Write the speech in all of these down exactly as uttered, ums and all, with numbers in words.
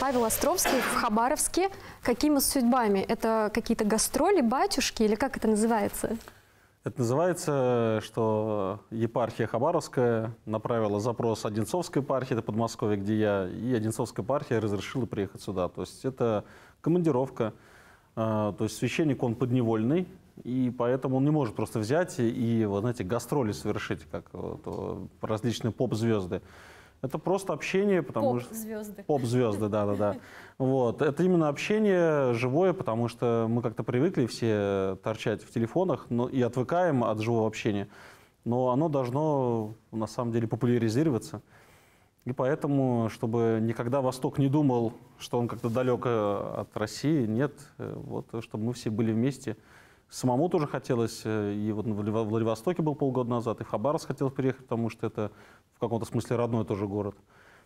Павел Островский в Хабаровске. Какими судьбами? Это какие-то гастроли, батюшки или как это называется? Это называется, что епархия Хабаровская направила запрос Одинцовской епархии, это Подмосковье, где я, и Одинцовская епархия разрешила приехать сюда. То есть это командировка, то есть священник, он подневольный, и поэтому он не может просто взять и, вот, знаете, гастроли совершить, как вот, различные поп-звезды. Это просто общение, потому что... Поп-звезды. Поп-звезды, да-да-да. Вот. Это именно общение живое, потому что мы как-то привыкли все торчать в телефонах, но и отвыкаем от живого общения. Но оно должно, на самом деле, популяризироваться. И поэтому, чтобы никогда Восток не думал, что он как-то далек от России, нет, вот, чтобы мы все были вместе. Самому тоже хотелось, и вот в Владивостоке был полгода назад, и в Хабаровск хотелось приехать, потому что это в каком-то смысле родной тоже город.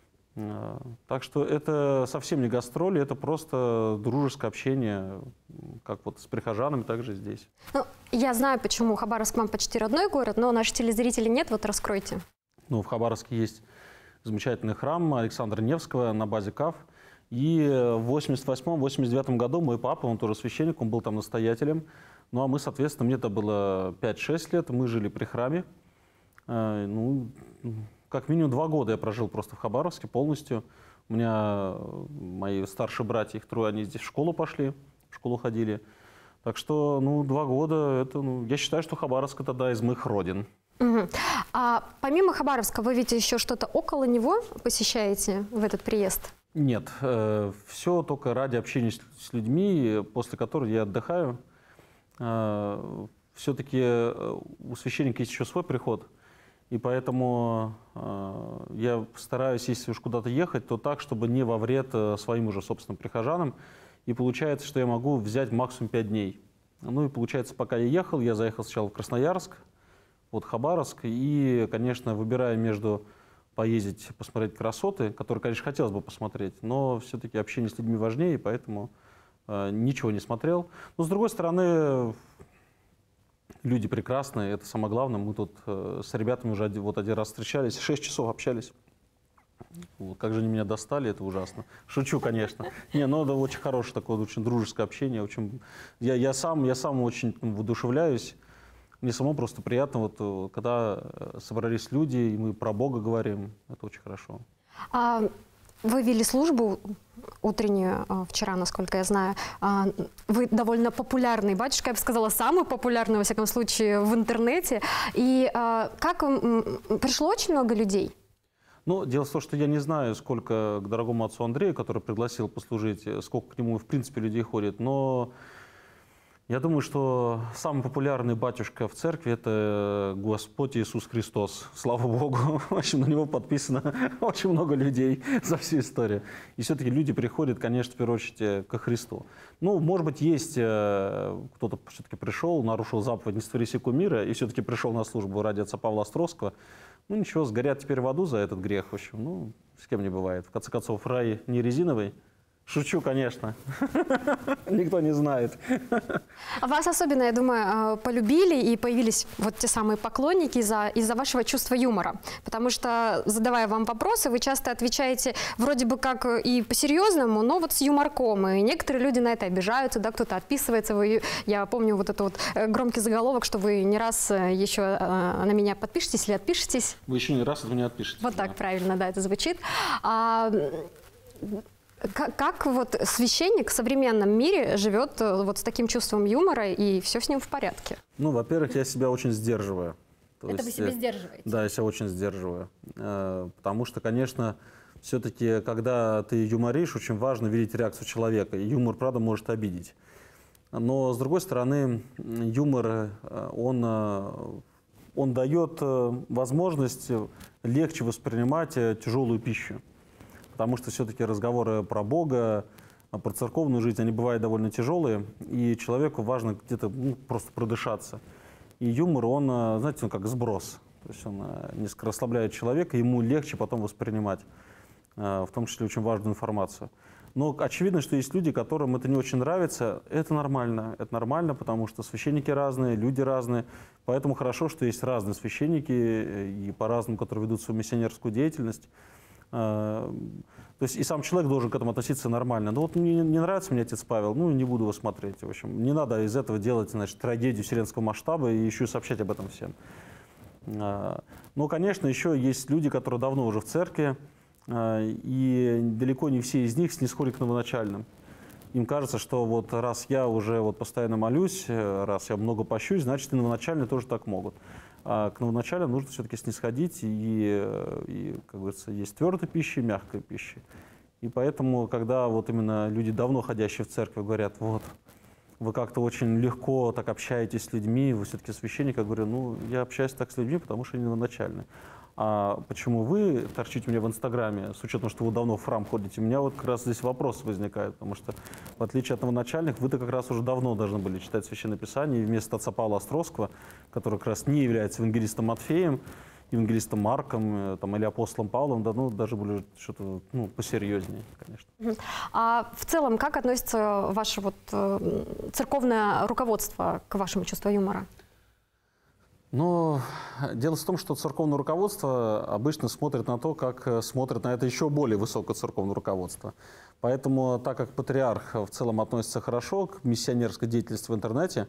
Так что это совсем не гастроли, это просто дружеское общение, как вот с прихожанами, так же здесь. Ну, я знаю, почему Хабаровск вам почти родной город, но наши телезрители нет, вот раскройте. Ну, в Хабаровске есть замечательный храм Александра Невского на базе КАФ. И в восемьдесят восьмом — восемьдесят девятом году мой папа, он тоже священник, он был там настоятелем. Ну, а мы, соответственно, мне это было пять-шесть лет, мы жили при храме. Ну, как минимум два года я прожил просто в Хабаровске полностью. У меня мои старшие братья, их трое, они здесь в школу пошли, в школу ходили. Так что, ну, два года, это, ну, я считаю, что Хабаровск — это одна из моих родин. Угу. А помимо Хабаровска, вы ведь еще что-то около него посещаете в этот приезд? Нет, э, все только ради общения с, с людьми, после которых я отдыхаю. Э, все-таки у священника есть еще свой приход, и поэтому э, я стараюсь, если уж куда-то ехать, то так, чтобы не во вред своим уже собственным прихожанам. И получается, что я могу взять максимум пять дней. Ну и получается, пока я ехал, я заехал сначала в Красноярск, вот Хабаровск, и, конечно, выбирая между поездить, посмотреть красоты, которые, конечно, хотелось бы посмотреть, но все-таки общение с людьми важнее, поэтому э, ничего не смотрел. Но, с другой стороны, люди прекрасные, это самое главное. Мы тут э, с ребятами уже один, вот один раз встречались, шесть часов общались. Вот, как же они меня достали, это ужасно. Шучу, конечно. Не, но это очень хорошее такое, очень дружеское общение. Очень... Я, я, сам, я сам очень воодушевляюсь. Мне самому просто приятно, вот, когда собрались люди, и мы про Бога говорим, это очень хорошо. А вы вели службу утреннюю вчера, насколько я знаю. Вы довольно популярный батюшка, я бы сказала, самый популярный, во всяком случае, в интернете. И как пришло очень много людей? Ну, дело в том, что я не знаю, сколько к дорогому отцу Андрею, который пригласил послужить, сколько к нему, в принципе, людей ходит, но... Я думаю, что самый популярный батюшка в церкви – это Господь Иисус Христос. Слава Богу, в общем, на него подписано очень много людей за всю историю. И все-таки люди приходят, конечно, в первую очередь ко Христу. Ну, может быть, есть кто-то все-таки пришел, нарушил заповедь «Не створи сего мира» и все-таки пришел на службу ради отца Павла Островского. Ну, ничего, сгорят теперь в аду за этот грех. В общем, ну, с кем не бывает. В конце концов, рай не резиновый. Шучу, конечно. Никто не знает. Вас особенно, я думаю, полюбили и появились вот те самые поклонники из-за из-за вашего чувства юмора. Потому что, задавая вам вопросы, вы часто отвечаете вроде бы как и по-серьезному, но вот с юморком. И некоторые люди на это обижаются, да, кто-то отписывается. Вы, я помню вот этот вот громкий заголовок, что вы не раз еще на меня подпишетесь или отпишетесь. Вы еще не раз от меня отпишетесь. Вот да. так правильно, да, это звучит. А, Как, как вот священник в современном мире живет вот с таким чувством юмора, и все с ним в порядке? Ну, во-первых, я себя очень сдерживаю. То Это есть, вы себя сдерживаете? Да, я себя очень сдерживаю. Потому что, конечно, все-таки, когда ты юморишь, очень важно видеть реакцию человека. И юмор, правда, может обидеть. Но, с другой стороны, юмор, он, он дает возможность легче воспринимать тяжелую пищу. Потому что все-таки разговоры про Бога, про церковную жизнь, они бывают довольно тяжелые, и человеку важно где-то ну, просто продышаться. И юмор, он, знаете, он как сброс. То есть он несколько расслабляет человека, ему легче потом воспринимать, в том числе очень важную информацию. Но очевидно, что есть люди, которым это не очень нравится. Это нормально. Это нормально, потому что священники разные, люди разные. Поэтому хорошо, что есть разные священники, и по-разному, которые ведут свою миссионерскую деятельность. То есть и сам человек должен к этому относиться нормально. Ну вот мне не нравится мне отец Павел, ну не буду его смотреть. В общем, не надо из этого делать, значит, трагедию вселенского масштаба и еще и сообщать об этом всем. Но, конечно, еще есть люди, которые давно уже в церкви, и далеко не все из них снисходят к новоначальным. Им кажется, что вот раз я уже вот постоянно молюсь, раз я много пощусь, значит и новоначальные тоже так могут. А к новоначальным нужно все-таки снисходить, и, и, как говорится, есть твердая пища и мягкая пища. И поэтому, когда вот именно люди, давно ходящие в церковь, говорят, вот, вы как-то очень легко так общаетесь с людьми, вы все-таки священник, я говорю, ну, я общаюсь так с людьми, потому что они новоначальные. А почему вы торчите меня в Инстаграме, с учетом, что вы давно в храм ходите? У меня вот как раз здесь вопрос возникает, потому что, в отличие от новоначальных, вы-то как раз уже давно должны были читать Священное Писание, и вместо отца Павла Островского, который как раз не является евангелистом Матфеем, евангелистом Марком там, или апостолом Павлом, да, ну, даже были что-то ну, посерьезнее, конечно. А в целом, как относится ваше вот, церковное руководство к вашему чувству юмора? Но дело в том, что церковное руководство обычно смотрит на то, как смотрит на это еще более высокое церковное руководство. Поэтому, так как патриарх в целом относится хорошо к миссионерской деятельности в интернете,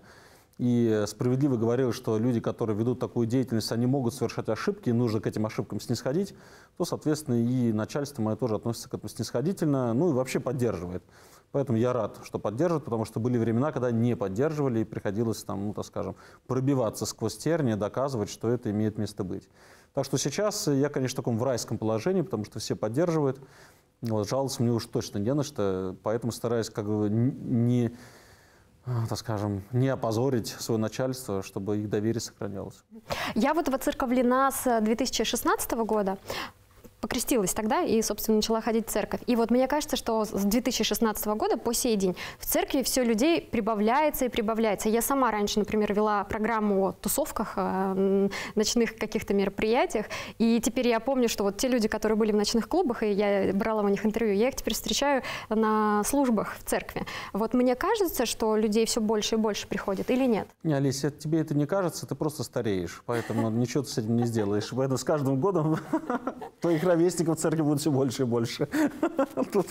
и справедливо говорил, что люди, которые ведут такую деятельность, они могут совершать ошибки, и нужно к этим ошибкам снисходить, то, соответственно, и начальство мое тоже относится к этому снисходительно, ну и вообще поддерживает. Поэтому я рад, что поддерживают, потому что были времена, когда не поддерживали, и приходилось там, ну, так скажем, пробиваться сквозь тернии, доказывать, что это имеет место быть. Так что сейчас я, конечно, в таком в райском положении, потому что все поддерживают. Вот, жаловаться мне уж точно не на что, поэтому стараюсь как бы не, так скажем, не опозорить свое начальство, чтобы их доверие сохранялось. Я вот воцерковлена с две тысячи шестнадцатого года. Покрестилась тогда и, собственно, начала ходить в церковь. И вот мне кажется, что с две тысячи шестнадцатого года по сей день в церкви все людей прибавляется и прибавляется. Я сама раньше, например, вела программу о тусовках, о ночных каких-то мероприятиях. И теперь я помню, что вот те люди, которые были в ночных клубах, и я брала у них интервью, я их теперь встречаю на службах в церкви. Вот мне кажется, что людей все больше и больше приходит, или нет? Не, Олеся, тебе это не кажется, ты просто стареешь. Поэтому ничего ты с этим не сделаешь. Поэтому с каждым годом твоих ровесников в церкви будет все больше и больше. Тут,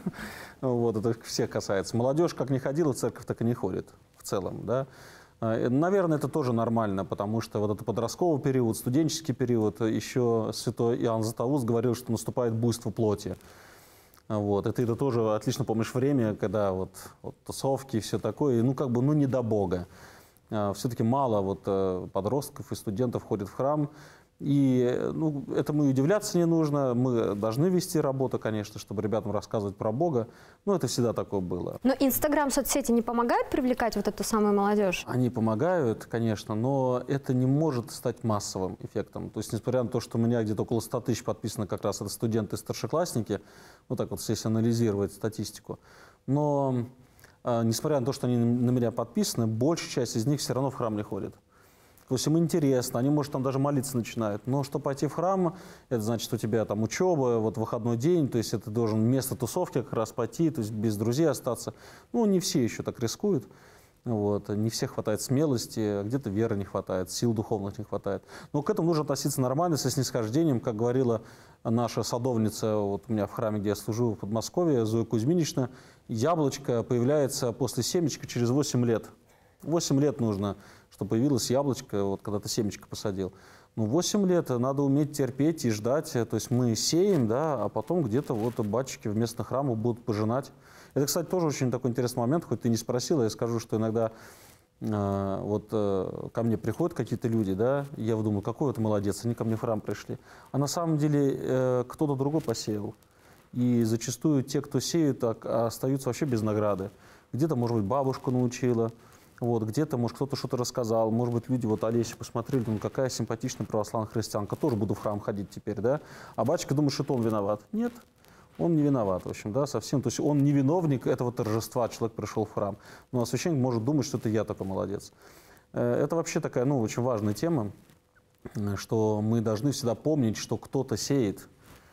вот, это всех касается. Молодежь как не ходила в церковь, так и не ходит в целом. Да? Наверное, это тоже нормально, потому что вот это подростковый период, студенческий период, еще святой Иоанн Златоуст говорил, что наступает буйство плоти. Вот. И ты это тоже отлично помнишь время, когда вот, вот тусовки и все такое, ну как бы ну не до Бога. Все-таки мало вот подростков и студентов ходят в храм. И ну, этому и удивляться не нужно. Мы должны вести работу, конечно, чтобы ребятам рассказывать про Бога. Но это всегда такое было. Но Инстаграм, соцсети не помогают привлекать вот эту самую молодежь? Они помогают, конечно, но это не может стать массовым эффектом. То есть, несмотря на то, что у меня где-то около ста тысяч подписано как раз это студенты и старшеклассники, вот так вот, если анализировать статистику. Но, э, несмотря на то, что они на меня подписаны, большая часть из них все равно в храм не ходит. То есть им интересно, они, может, там даже молиться начинают. Но чтобы пойти в храм, это значит, что у тебя там учеба, вот выходной день, то есть это должен вместо тусовки как раз пойти, то есть без друзей остаться. Ну, не все еще так рискуют. Вот. Не всех хватает смелости, где-то веры не хватает, сил духовных не хватает. Но к этому нужно относиться нормально, со снисхождением, как говорила наша садовница, вот у меня в храме, где я служу в Подмосковье, Зоя Кузьминична, яблочко появляется после семечка через восемь лет. восемь лет нужно, чтобы появилось яблочко, вот когда ты семечко посадил. Ну, восемь лет надо уметь терпеть и ждать. То есть мы сеем, да, а потом где-то вот батюшки вместо храма будут пожинать. Это, кстати, тоже очень такой интересный момент, хоть ты не спросила, я скажу, что иногда э, вот э, ко мне приходят какие-то люди, да, и я думаю, какой вот молодец, они ко мне в храм пришли. А на самом деле э, кто-то другой посеял. И зачастую те, кто сеют, так, остаются вообще без награды. Где-то, может быть, бабушка научила. Вот, где-то, может, кто-то что-то рассказал, может быть, люди, вот Олеся посмотрели, думают, какая симпатичная православная христианка, тоже буду в храм ходить теперь, да? А батюшка думает, что он виноват. Нет, он не виноват, в общем, да, совсем. То есть он не виновник этого торжества, человек пришел в храм. Ну, а священник может думать, что это я такой молодец. Это вообще такая, ну, очень важная тема, что мы должны всегда помнить, что кто-то сеет.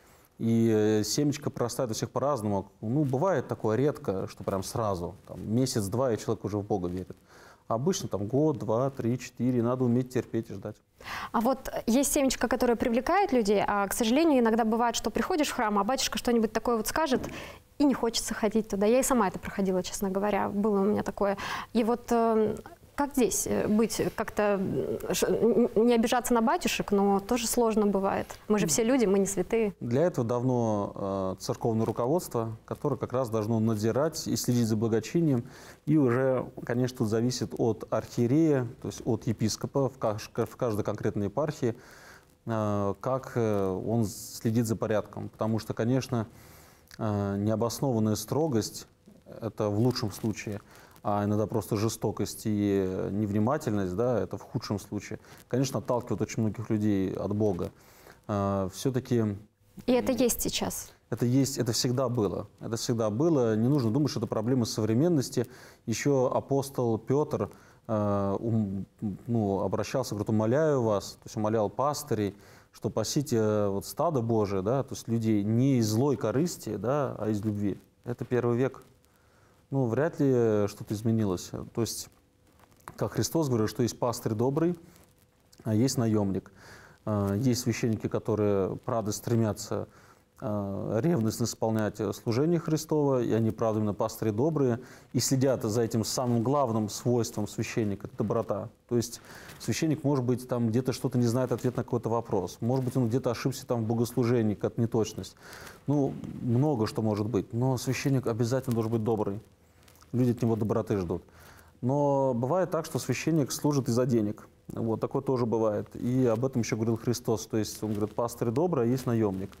И семечко прорастает у всех по-разному. Ну, бывает такое редко, что прям сразу, там, месяц-два, и человек уже в Бога верит. Обычно там год, два, три, четыре. Надо уметь терпеть и ждать. А вот есть семечко, которое привлекает людей, а, к сожалению, иногда бывает, что приходишь в храм, а батюшка что-нибудь такое вот скажет, и не хочется ходить туда. Я и сама это проходила, честно говоря, было у меня такое. И вот э, как здесь быть, как-то не обижаться на батюшек, но тоже сложно бывает. Мы же все люди, мы не святые. Для этого давно э, церковное руководство, которое как раз должно надзирать и следить за благочинием. И уже, конечно, тут зависит от архиерея, то есть от епископа в, каж в каждой конкретной епархии, э, как э, он следит за порядком. Потому что, конечно, э, необоснованная строгость – это в лучшем случае, а иногда просто жестокость и невнимательность, да, это в худшем случае, конечно, отталкивает очень многих людей от Бога. Э, Все-таки… И это есть сейчас. Это есть, это всегда было. Это всегда было. Не нужно думать, что это проблема современности. Еще апостол Петр э, ум, ну, обращался, говорит, умоляю вас, то есть умолял пастырей, что пасите вот стадо Божие, да, то есть людей не из злой корысти, да, а из любви. Это первый век. Ну, вряд ли что-то изменилось. То есть, как Христос говорил, что есть пастырь добрый, а есть наемник. Э, есть священники, которые, правда, стремятся ревностно исполнять служение Христово, и они, правда, именно пастыри добрые, и следят за этим самым главным свойством священника – это доброта. То есть священник, может быть, там где-то что-то не знает ответ на какой-то вопрос, может быть, он где-то ошибся там в богослужении, как неточность. Ну, много что может быть, но священник обязательно должен быть добрый. Люди от него доброты ждут. Но бывает так, что священник служит из-за денег. Вот, такое тоже бывает. И об этом еще говорил Христос. То есть он говорит, пастырь добрый, а есть наемник.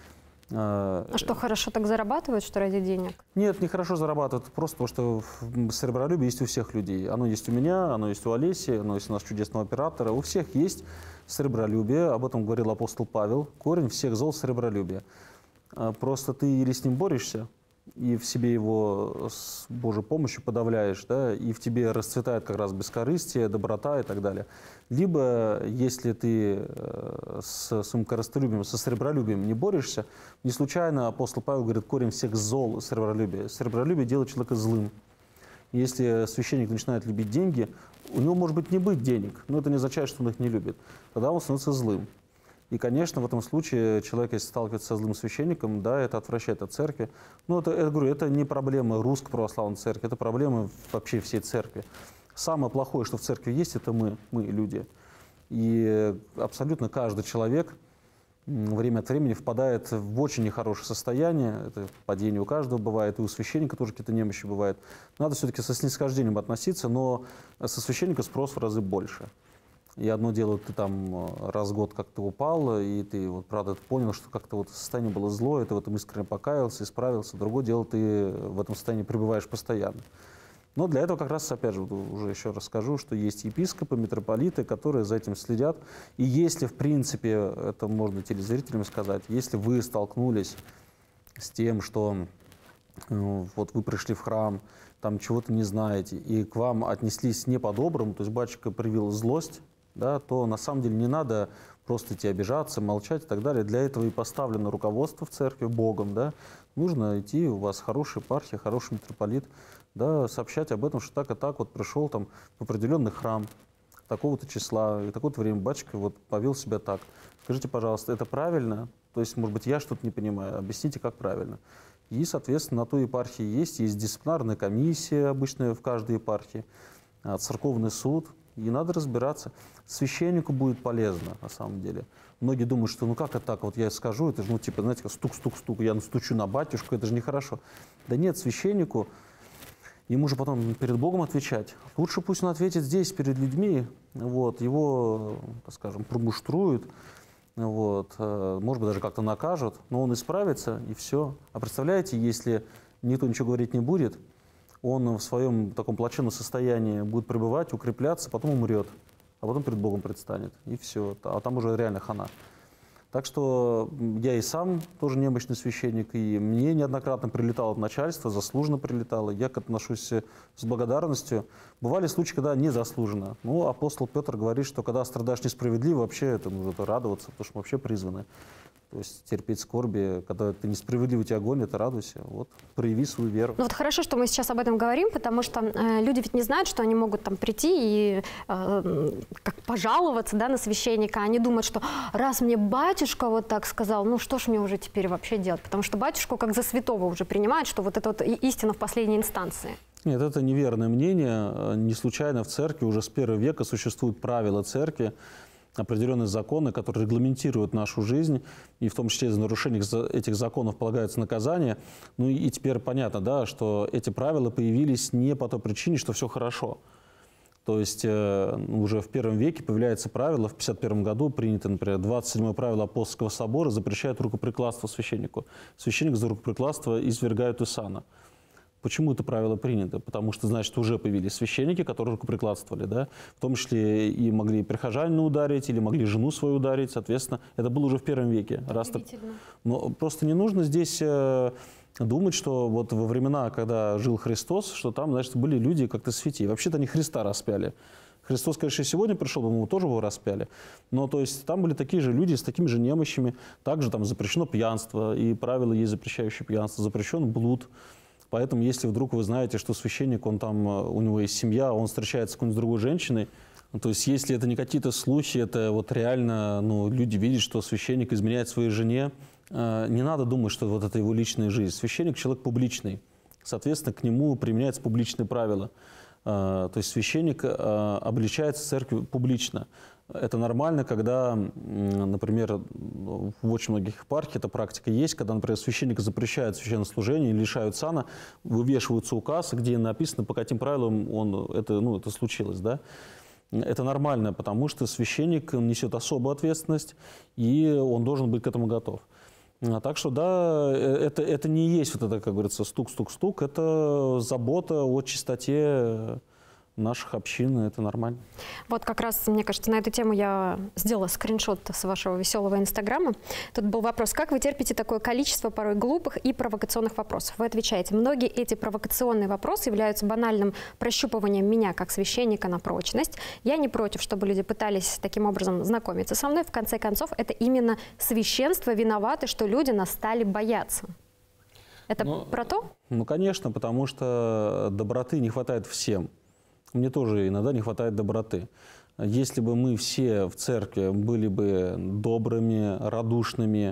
А что, хорошо так зарабатывают, что ради денег? Нет, нехорошо зарабатывают, просто потому что серебролюбие есть у всех людей. Оно есть у меня, оно есть у Олеси, оно есть у нас чудесного оператора. У всех есть серебролюбие, об этом говорил апостол Павел. Корень всех зол – серебролюбие. Просто ты или с ним борешься, и в себе его с Божьей помощью подавляешь, да, и в тебе расцветает как раз бескорыстие, доброта и так далее. Либо, если ты с своим корыстолюбием, со серебролюбием не борешься, не случайно апостол Павел говорит, корень всех зол – серебролюбие. Серебролюбие делает человека злым. Если священник начинает любить деньги, у него может быть не быть денег, но это не означает, что он их не любит. Тогда он становится злым. И, конечно, в этом случае человек, если сталкивается со злым священником, да, это отвращает от церкви. Но это, я говорю, это не проблема русской православной церкви, это проблема вообще всей церкви. Самое плохое, что в церкви есть, это мы, мы люди. И абсолютно каждый человек время от времени впадает в очень нехорошее состояние. Это падение у каждого бывает, и у священника тоже какие-то немощи бывают. Надо все-таки со снисхождением относиться, но со священника спрос в разы больше. И одно дело, ты там раз в год как-то упал, и ты, вот, правда, понял, что как-то вот состояние было злое, ты в этом искренне покаялся, исправился. Другое дело, ты в этом состоянии пребываешь постоянно. Но для этого как раз, опять же, уже еще раз скажу, что есть епископы, митрополиты, которые за этим следят. И если, в принципе, это можно телезрителям сказать, если вы столкнулись с тем, что вот вы пришли в храм, там чего-то не знаете, и к вам отнеслись не по-доброму, то есть батюшка привил злость, да, то на самом деле не надо просто идти обижаться, молчать и так далее. Для этого и поставлено руководство в церкви Богом. Да. Нужно идти, у вас хорошая епархия, хороший митрополит, да, сообщать об этом, что так и так вот пришел там в определенный храм такого-то числа, и такое-то время батюшка вот повел себя так. Скажите, пожалуйста, это правильно? То есть, может быть, я что-то не понимаю, объясните, как правильно. И, соответственно, на той епархии есть, есть дисциплинарная комиссия обычная в каждой епархии, церковный суд, и надо разбираться. Священнику будет полезно, на самом деле. Многие думают, что ну как это так, вот я скажу, это же, ну типа, знаете, стук-стук-стук, я настучу на батюшку, это же нехорошо. Да нет, священнику, ему же потом перед Богом отвечать. Лучше пусть он ответит здесь, перед людьми, вот, его, так скажем, промуштруют, вот, может быть, даже как-то накажут, но он исправится, и все. А представляете, если никто ничего говорить не будет, он в своем таком плачевном состоянии будет пребывать, укрепляться, потом умрет, а потом перед Богом предстанет, и все. А там уже реально хана. Так что я и сам тоже немощный священник, и мне неоднократно прилетало от начальства, заслуженно прилетало. Я к этому отношусь с благодарностью. Бывали случаи, когда незаслуженно. Ну, апостол Петр говорит, что когда страдаешь несправедливо, вообще это нужно радоваться, потому что мы вообще призваны То есть терпеть скорби, когда ты несправедливо тебя гонят, радуйся, вот, прояви свою веру. Ну вот хорошо, что мы сейчас об этом говорим, потому что э, люди ведь не знают, что они могут там прийти и э, как пожаловаться, да, на священника. Они думают, что раз мне батюшка вот так сказал, ну что ж мне уже теперь вообще делать? Потому что батюшку как за святого уже принимают, что вот это вот истина в последней инстанции. Нет, это неверное мнение. Не случайно в церкви уже с первого века существуют правила церкви, определенные законы, которые регламентируют нашу жизнь, и в том числе за нарушение этих законов полагаются наказания. Ну и теперь понятно, да, что эти правила появились не по той причине, что все хорошо. То есть э, уже в первом веке появляется правило, в пятьдесят первом году принято, например, двадцать седьмое правило Апостольского собора, запрещает рукоприкладство священнику. Священник за рукоприкладство извергают из сана. Почему это правило принято? Потому что, значит, уже появились священники, которые рукоприкладствовали, да? В том числе и могли прихожанина ударить, или могли жену свою ударить, соответственно. Это было уже в первом веке. Раз так... Но просто не нужно здесь э, думать, что вот во времена, когда жил Христос, что там, значит, были люди как-то святые. Вообще-то они Христа распяли. Христос, конечно, и сегодня пришел, мы его тоже его распяли. Но то есть там были такие же люди с такими же немощами. Также там запрещено пьянство, и правила есть запрещающие пьянство, запрещен блуд. Поэтому, если вдруг вы знаете, что священник, он там, у него есть семья, он встречается с какой-нибудь другой женщиной, то есть если это не какие-то слухи, это вот реально, ну, люди видят, что священник изменяет своей жене, э, не надо думать, что вот это его личная жизнь. Священник – человек публичный, соответственно, к нему применяются публичные правила. Э, то есть священник э, обличается в церкви публично. Это нормально, когда, например, в очень многих епархиях эта практика есть, когда, например, священника запрещают священнослужение, лишают сана, вывешиваются указы, где написано, по каким правилам он, это, ну, это случилось. Да? Это нормально, потому что священник несет особую ответственность, и он должен быть к этому готов. Так что, да, это, это не есть вот это, как говорится, стук-стук-стук, это забота о чистоте наших общин, это нормально. Вот как раз, мне кажется, на эту тему я сделала скриншот с вашего веселого инстаграма. Тут был вопрос, как вы терпите такое количество порой глупых и провокационных вопросов? Вы отвечаете, многие эти провокационные вопросы являются банальным прощупыванием меня как священника на прочность. Я не против, чтобы люди пытались таким образом знакомиться со мной. В конце концов, это именно священство виноваты, что люди нас стали бояться. Это ну, про то? Ну, конечно, потому что доброты не хватает всем. Мне тоже иногда не хватает доброты. Если бы мы все в церкви были бы добрыми, радушными,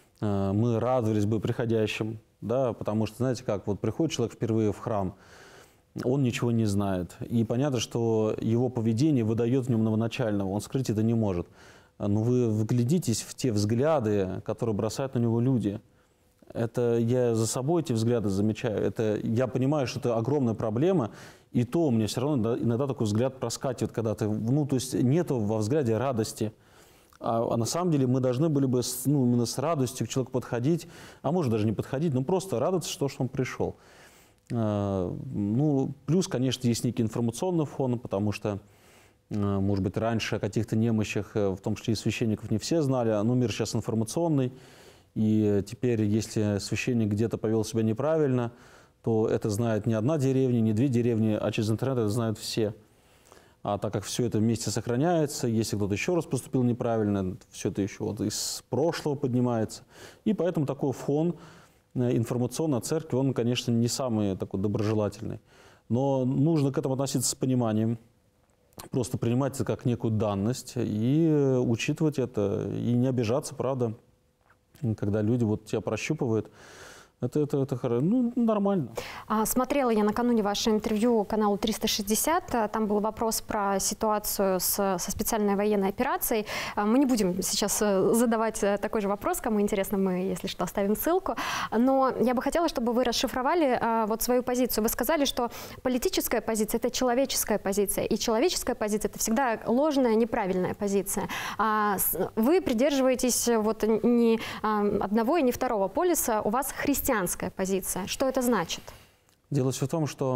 мы радовались бы приходящим, да, потому что, знаете как, вот приходит человек впервые в храм, он ничего не знает. И понятно, что его поведение выдает в нем новоначального, он скрыть это не может. Но вы вглядитесь в те взгляды, которые бросают на него люди. Это я за собой эти взгляды замечаю. Это, я понимаю, что это огромная проблема, и то у меня все равно иногда такой взгляд проскакивает, когда ты, ну, то есть нету во взгляде радости. А, а на самом деле мы должны были бы с, ну, именно с радостью к человеку подходить, а может даже не подходить, но просто радоваться, что, что он пришел. А, ну, плюс, конечно, есть некий информационный фон, потому что, а, может быть, раньше о каких-то немощах, в том числе и священников, не все знали, но мир сейчас информационный. И теперь, если священник где-то повел себя неправильно, то это знает не одна деревня, не две деревни, а через интернет это знают все. А так как все это вместе сохраняется, если кто-то еще раз поступил неправильно, все это еще вот из прошлого поднимается. И поэтому такой фон информационной церкви, он, конечно, не самый такой доброжелательный. Но нужно к этому относиться с пониманием, просто принимать это как некую данность и учитывать это, и не обижаться, правда. Когда люди вот тебя прощупывают, это, это, это ну, нормально. А, смотрела я накануне ваше интервью каналу триста шестьдесят. Там был вопрос про ситуацию с, со специальной военной операцией. Мы не будем сейчас задавать такой же вопрос. Кому интересно, мы, если что, оставим ссылку. Но я бы хотела, чтобы вы расшифровали а, вот свою позицию. Вы сказали, что политическая позиция – это человеческая позиция. И человеческая позиция – это всегда ложная, неправильная позиция. А, вы придерживаетесь вот ни а, одного и ни второго полюса. У вас христианская позиция. Что это значит? Дело все в том, что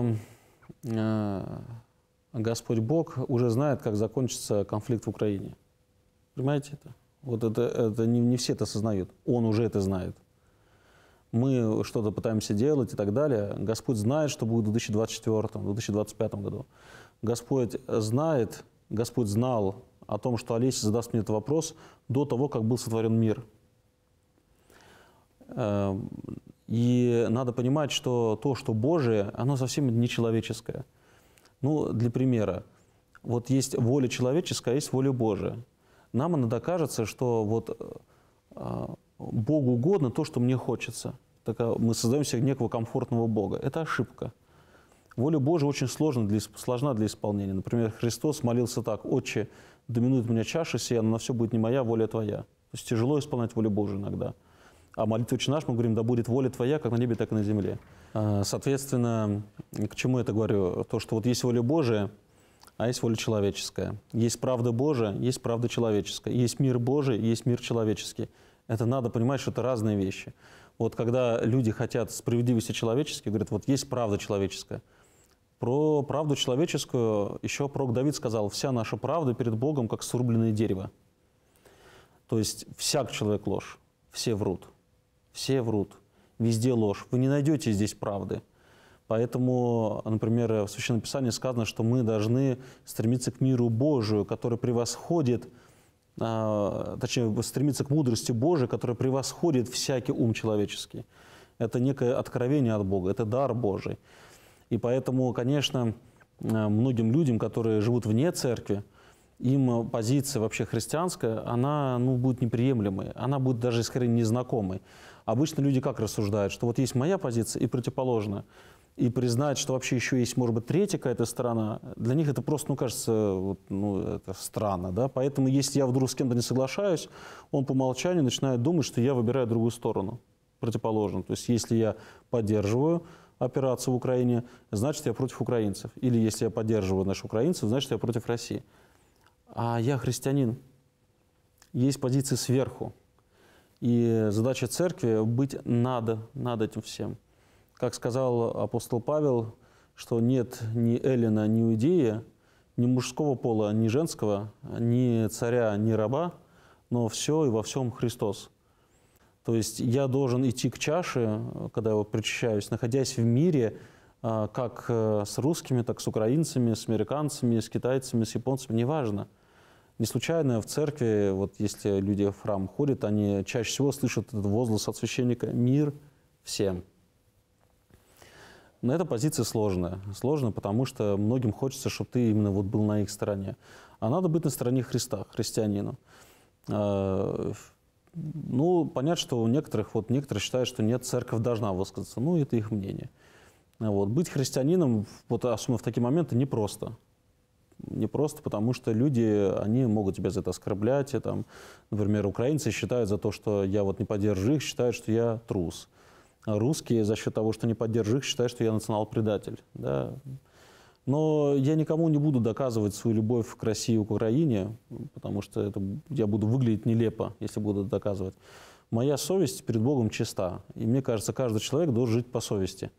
э, Господь Бог уже знает, как закончится конфликт в Украине. Понимаете это? Вот это, это не, не все это осознают. Он уже это знает. Мы что-то пытаемся делать и так далее. Господь знает, что будет в две тысячи двадцать четвёртом, в две тысячи двадцать пятом году. Господь знает, Господь знал о том, что Олеся задаст мне этот вопрос до того, как был сотворен мир. И надо понимать, что то, что Божие, оно совсем не человеческое. Ну, для примера, вот есть воля человеческая, а есть воля Божия. Нам иногда кажется, что вот Богу угодно то, что мне хочется. Так мы создаем себе некого комфортного Бога. Это ошибка. Воля Божия очень сложна для, сложна для исполнения. Например, Христос молился так: «Отче, доминует меня чаша сия, но на все будет не моя, воля Твоя». То есть тяжело исполнять волю Божию иногда. А молитве «Отче наш» мы говорим: «Да будет воля Твоя, как на небе, так и на земле». Соответственно, к чему я это говорю? То, что вот есть воля Божия, а есть воля человеческая. Есть правда Божия, есть правда человеческая. Есть мир Божий, есть мир человеческий. Это надо понимать, что это разные вещи. Вот когда люди хотят справедливости человеческой, говорят: вот есть правда человеческая. Про правду человеческую еще пророк Давид сказал: «Вся наша правда перед Богом, как срубленное дерево». То есть всяк человек ложь, все врут, все врут, везде ложь. Вы не найдете здесь правды. Поэтому, например, в Священном Писании сказано, что мы должны стремиться к миру Божию, который превосходит, а, точнее, стремиться к мудрости Божией, которая превосходит всякий ум человеческий. Это некое откровение от Бога, это дар Божий. И поэтому, конечно, многим людям, которые живут вне церкви, им позиция вообще христианская, она ну, будет неприемлемой, она будет даже скорее незнакомой. Обычно люди как рассуждают, что вот есть моя позиция и противоположная. И признать, что вообще еще есть, может быть, третья какая-то сторона, для них это просто, ну, кажется, вот, ну, это странно, да. Поэтому, если я вдруг с кем-то не соглашаюсь, он по умолчанию начинает думать, что я выбираю другую сторону, противоположную. То есть, если я поддерживаю операцию в Украине, значит, я против украинцев. Или если я поддерживаю наших украинцев, значит, я против России. А я христианин. Есть позиции сверху. И задача церкви быть над, над этим всем. Как сказал апостол Павел, что нет ни эллина, ни иудея, ни мужского пола, ни женского, ни царя, ни раба, но все и во всем Христос. То есть я должен идти к чаше, когда я причащаюсь, находясь в мире, как с русскими, так и с украинцами, с американцами, с китайцами, с японцами, неважно. Не случайно в церкви, вот если люди в храм ходят, они чаще всего слышат этот возглас от священника: «Мир всем». Но эта позиция сложная. Сложная, потому что многим хочется, чтобы ты именно вот был на их стороне. А надо быть на стороне Христа, христианину. Ну, понятно, что у некоторых, вот некоторые считают, что нет, церковь должна высказаться. Ну, это их мнение. Вот. Быть христианином, вот, особенно в такие моменты, непросто. Непросто, потому что люди, они могут тебя за это оскорблять. И, там, например, украинцы считают за то, что я вот не поддерживаю их, считают, что я трус. А русские за счет того, что не поддерживаю их, считают, что я национал-предатель. Да? Но я никому не буду доказывать свою любовь к России и к Украине, потому что это, я буду выглядеть нелепо, если буду доказывать. Моя совесть перед Богом чиста. И мне кажется, каждый человек должен жить по совести.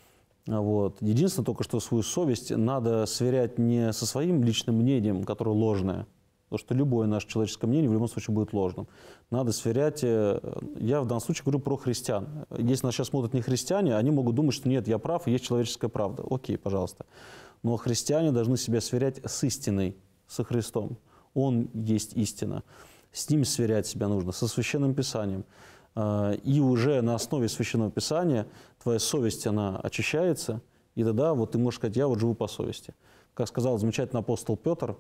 Вот. Единственное только, что свою совесть надо сверять не со своим личным мнением, которое ложное, потому что любое наше человеческое мнение в любом случае будет ложным. Надо сверять, я в данном случае говорю про христиан. Если нас сейчас смотрят не христиане, они могут думать, что нет, я прав, и есть человеческая правда. Окей, пожалуйста. Но христиане должны себя сверять с истиной, со Христом. Он есть истина. С Ним сверять себя нужно, со Священным Писанием. И уже на основе Священного Писания твоя совесть, она очищается, и тогда вот ты можешь сказать: я вот живу по совести. Как сказал замечательный апостол Петр: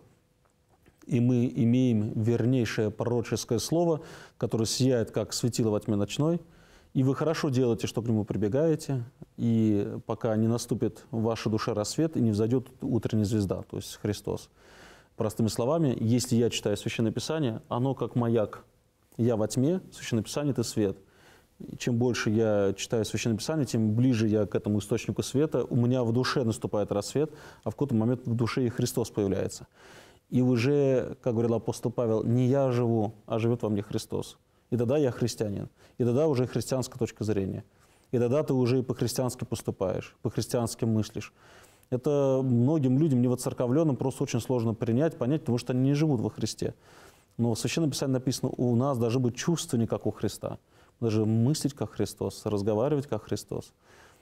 «И мы имеем вернейшее пророческое слово, которое сияет, как светило во тьме ночной, и вы хорошо делаете, что к нему прибегаете, и пока не наступит в вашей душе рассвет и не взойдет утренняя звезда», то есть Христос. Простыми словами, если я читаю Священное Писание, оно как маяк. Я во тьме, Священное Писание – это свет. И чем больше я читаю Священное Писание, тем ближе я к этому источнику света. У меня в душе наступает рассвет, а в какой-то момент в душе и Христос появляется. И уже, как говорил апостол Павел, не я живу, а живет во мне Христос. И тогда я христианин. И тогда уже христианская точка зрения. И тогда ты уже и по-христиански поступаешь, по-христиански мыслишь. Это многим людям, невоцерковленным, просто очень сложно принять, понять, потому что они не живут во Христе. Но в Священном Писании написано: у нас должны быть чувства не как у Христа. Даже мыслить как Христос, разговаривать как Христос.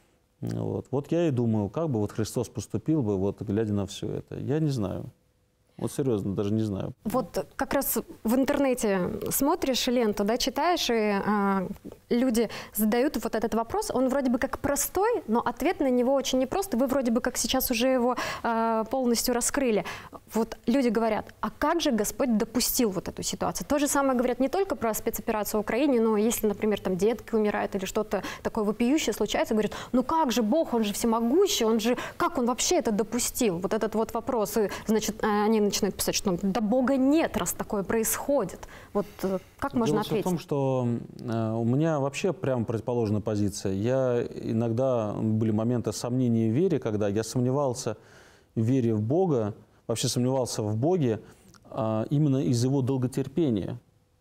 Вот. Вот я и думаю, как бы вот Христос поступил бы, вот, глядя на все это. Я не знаю. Вот серьезно, даже не знаю. Вот как раз в интернете смотришь ленту, да, читаешь, и а, люди задают вот этот вопрос. Он вроде бы как простой, но ответ на него очень непростой. Вы вроде бы как сейчас уже его а, полностью раскрыли. Вот люди говорят, а как же Господь допустил вот эту ситуацию? То же самое говорят не только про спецоперацию в Украине, но если, например, там детки умирают или что-то такое вопиющее случается, говорят, ну как же Бог, Он же всемогущий, Он же, как Он вообще это допустил? Вот этот вот вопрос. И, значит, они начинают писать, что да Бога нет, раз такое происходит. Вот как можно Дело ответить? в том, что э, у меня вообще прямо противоположная позиция. Я иногда, были моменты сомнений в вере, когда я сомневался в вере в Бога, вообще сомневался в Боге э, именно из Его долготерпения.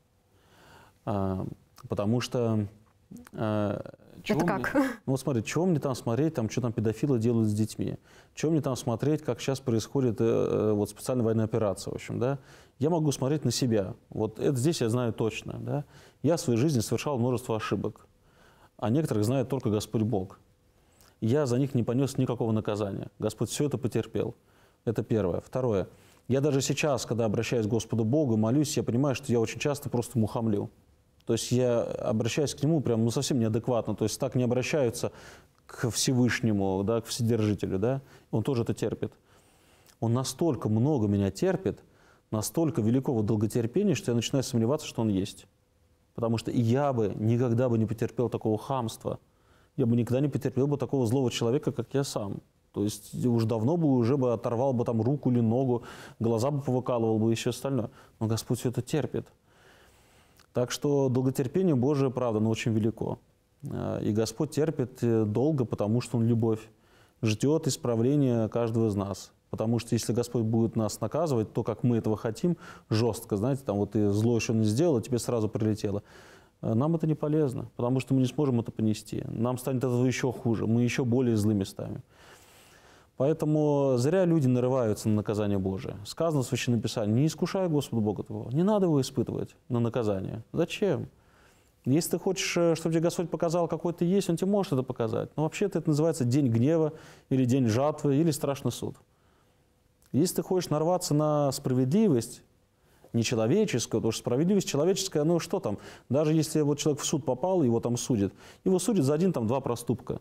Э, потому что... Э, Это как? Мне, ну вот смотри, чего мне там смотреть, там, что там педофилы делают с детьми? Чего мне там смотреть, как сейчас происходит э, вот специальная военная операция, в общем, да? Я могу смотреть на себя. Вот это здесь я знаю точно, да? Я в своей жизни совершал множество ошибок, а некоторых знает только Господь Бог. Я за них не понес никакого наказания. Господь все это потерпел. Это первое. Второе. Я даже сейчас, когда обращаюсь к Господу Богу, молюсь, я понимаю, что я очень часто просто мухомлю. То есть я обращаюсь к Нему прям ну, совсем неадекватно. То есть так не обращаются к Всевышнему, да, к Вседержителю. Да? Он тоже это терпит. Он настолько много меня терпит, настолько великого долготерпения, что я начинаю сомневаться, что Он есть. Потому что и я бы никогда бы не потерпел такого хамства. Я бы никогда не потерпел бы такого злого человека, как я сам. То есть уж давно бы уже бы оторвал бы там руку или ногу, глаза бы повыкалывал бы и все остальное. Но Господь все это терпит. Так что долготерпение Божие, правда, но очень велико. И Господь терпит долго, потому что Он любовь. Ждет исправления каждого из нас. Потому что если Господь будет нас наказывать, то, как мы этого хотим, жестко, знаете, там вот ты зло еще не сделал, а тебе сразу прилетело. Нам это не полезно, потому что мы не сможем это понести. Нам станет от этого еще хуже, мы еще более злыми станем. Поэтому зря люди нарываются на наказание Божие. Сказано в Священном Писании, не искушай Господа Бога твоего. Не надо его испытывать на наказание. Зачем? Если ты хочешь, чтобы тебе Господь показал, какой ты есть, Он тебе может это показать. Но вообще-то это называется день гнева, или день жатвы, или страшный суд. Если ты хочешь нарваться на справедливость, нечеловеческую, потому что справедливость человеческая, ну что там, даже если вот человек в суд попал, его там судят, его судят за один-два проступка.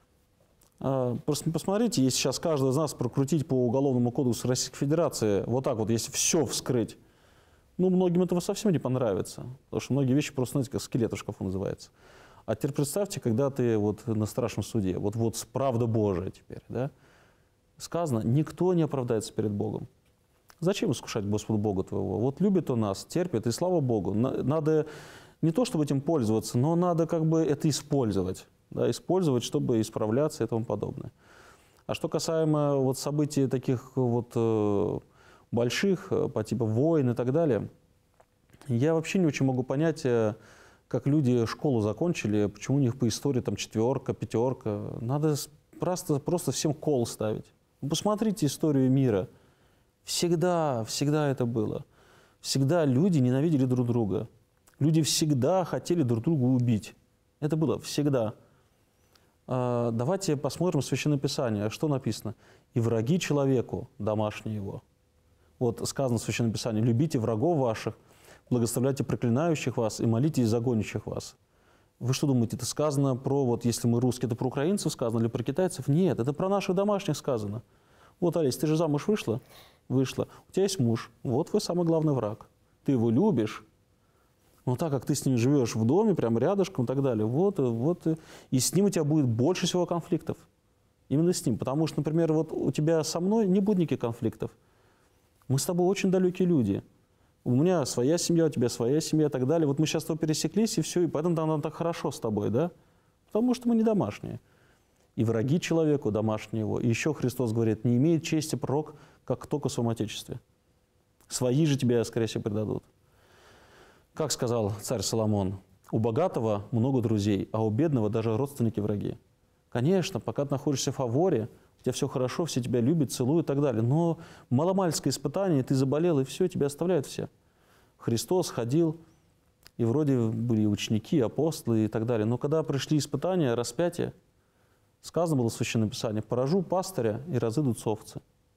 Просто посмотрите, если сейчас каждый из нас прокрутить по Уголовному кодексу Российской Федерации, вот так вот, если все вскрыть, ну, многим этого совсем не понравится, потому что многие вещи просто, знаете, как скелет в шкафу называется. А теперь представьте, когда ты вот на страшном суде, вот, вот правда Божия теперь, да, сказано, никто не оправдается перед Богом. Зачем искушать Господа Бога твоего? Вот любит Он нас, терпит, и слава Богу. Надо не то, чтобы этим пользоваться, но надо как бы это использовать. Да, использовать, чтобы исправляться и тому подобное. А что касаемо вот событий таких вот э, больших, по типу войн и так далее, я вообще не очень могу понять, э, как люди школу закончили, почему у них по истории там четверка, пятерка. Надо просто, просто всем кол ставить. Посмотрите историю мира. Всегда, всегда это было. Всегда люди ненавидели друг друга. Люди всегда хотели друг друга убить. Это было всегда. Давайте посмотрим Священное Писание. Что написано? «И враги человеку, домашние его». Вот сказано в Священном Писании: «Любите врагов ваших, благословляйте проклинающих вас и молитесь за гонящих вас». Вы что думаете, это сказано про, вот если мы русские, это про украинцев сказано или про китайцев? Нет, это про наших домашних сказано. Вот, Олесь, ты же замуж вышла? Вышла. У тебя есть муж. Вот твой самый главный враг. Ты его любишь. Но так как ты с ним живешь в доме, прямо рядышком и так далее, вот, вот, и с ним у тебя будет больше всего конфликтов. Именно с ним. Потому что, например, вот у тебя со мной не будет никаких конфликтов. Мы с тобой очень далекие люди. У меня своя семья, у тебя своя семья и так далее. Вот мы сейчас с тобой пересеклись, и все, и поэтому нам так хорошо с тобой, да? Потому что мы не домашние. И враги человеку домашние его. И еще Христос говорит, не имеет чести пророк, как только в своем Отечестве. Свои же тебя, скорее всего, предадут. Как сказал царь Соломон, у богатого много друзей, а у бедного даже родственники враги. Конечно, пока ты находишься в фаворе, у тебя все хорошо, все тебя любят, целуют и так далее. Но маломальское испытание, ты заболел, и все, тебя оставляют все. Христос ходил, и вроде были ученики, апостолы и так далее. Но когда пришли испытания, распятие, сказано было в Священном Писании, поражу пастыря, и разыдутся овцы.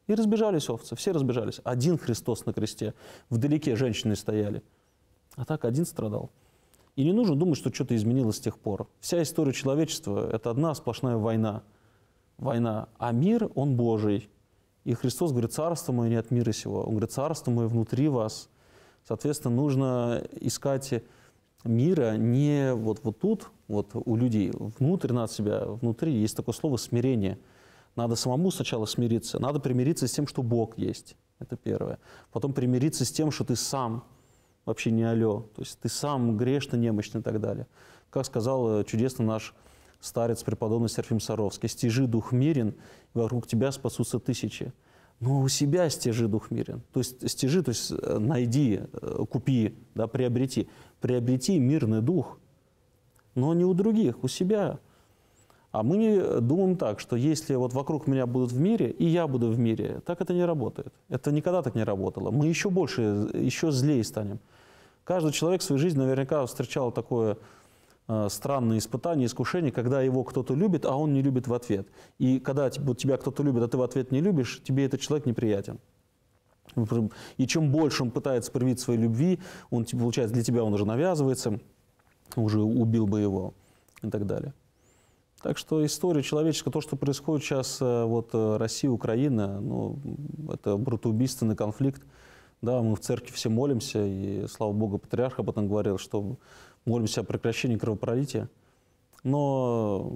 И разбежались овцы, все разбежались. Один Христос на кресте, вдалеке женщины стояли. А так один страдал. И не нужно думать, что что-то изменилось с тех пор. Вся история человечества – это одна сплошная война. Война. А мир, он Божий. И Христос говорит, царство мое не от мира сего. Он говорит, царство мое внутри вас. Соответственно, нужно искать мира не вот, вот тут, вот у людей, внутрь нас себя, внутри. Есть такое слово «смирение». Надо самому сначала смириться. Надо примириться с тем, что Бог есть. Это первое. Потом примириться с тем, что ты сам вообще не алё. То есть ты сам грешный, немощный и так далее. Как сказал чудесно наш старец преподобный Серафим Саровский: «Стяжи дух мирен, и вокруг тебя спасутся тысячи». Но у себя стяжи дух мирен. То есть стяжи, то есть найди, купи, да, приобрети. Приобрети мирный дух, но не у других, у себя. А мы думаем так, что если вот вокруг меня будут в мире, и я буду в мире, так это не работает. Это никогда так не работало. Мы еще больше, еще злее станем. Каждый человек в своей жизни наверняка встречал такое э, странное испытание, искушение, когда его кто-то любит, а он не любит в ответ. И когда тебя кто-то любит, а ты в ответ не любишь, тебе этот человек неприятен. И чем больше он пытается проявить своей любви, он, получается, для тебя он уже навязывается, уже убил бы его и так далее. Так что история человеческая, то, что происходит сейчас, вот Россия, Украина, ну, это братоубийственный конфликт. Да, мы в церкви все молимся, и, слава Богу, патриарх об этом говорил, что молимся о прекращении кровопролития. Но